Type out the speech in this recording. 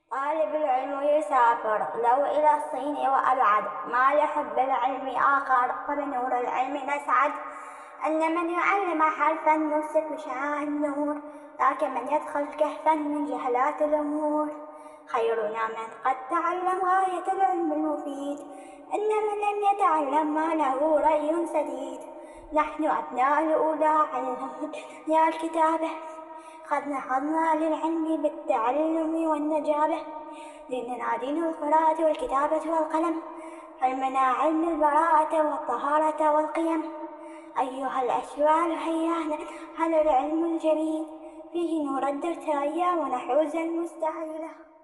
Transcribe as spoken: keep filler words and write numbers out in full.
طالب العلم يسافر لو إلى الصين وأبعد، ما لحب العلم آخر فبنور العلم نسعد. أن من يعلم حرفا نفسك بشعاع النور، ذاك من يدخل كهفا من جهلات الأمور. خيرنا من قد تعلم غاية العلم المفيد، أن من لم يتعلم ما له رأي سديد. نحن أبناء الأولى علمنا يا الكتابة، قد نهضنا للعلم بالتعلم والنجابة. ديننا دين القراءة والكتابة والقلم، علمنا علم البراءة والطهارة والقيم. أيها الأشبال هيا على العلم الجليل، فيه نردد الثريا ونحوز المستحيل.